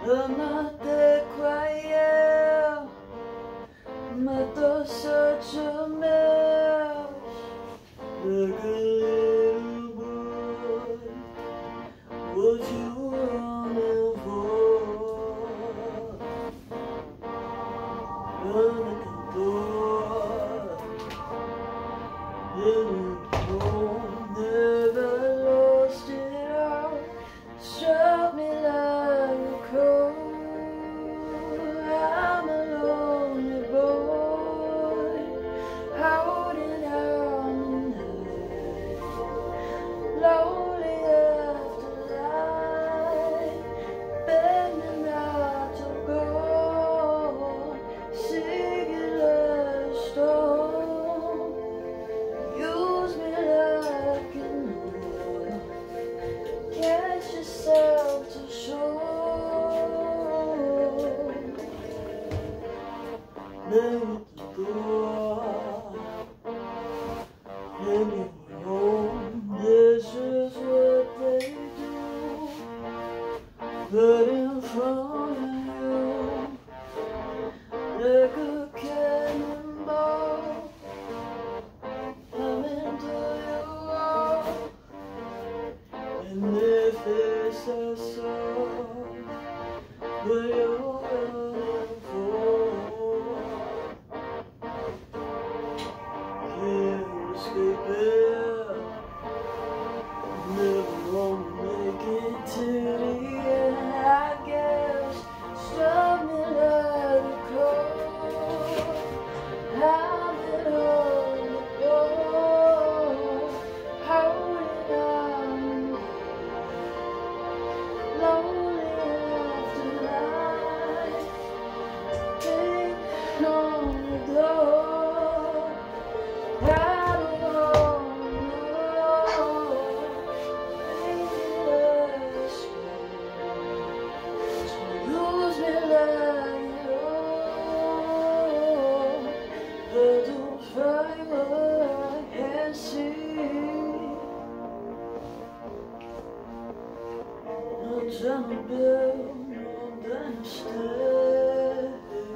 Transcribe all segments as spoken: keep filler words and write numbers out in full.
notte croyait me to such a mess. The good boy, what you running for? Run at the door, little home, never lost it all. Struck me like a cold. I'm a lonely boy, holding on the night, lonely after light, begging not to go, singing a storm. Use me like an oil, catch yourself to shore. Let the door, let me home. This is what they do, but in front of you, like a cannonball, coming to you all. And if they say so, but you're running for, can't escape it, never gonna make it to the end, I guess. Struck me like a cold, I've been on the floor, holding on, lonely after light, beating on the door, rattle on the floor, thinking of scream, so lose me like you own, but don't fight what I can't see. I'm trying to build more than a step.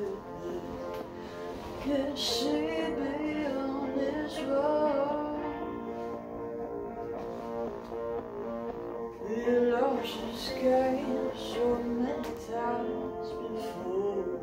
Can't see beyond this wall. We lost this game so many times before.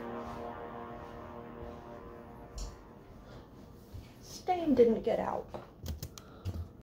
Stain didn't get out.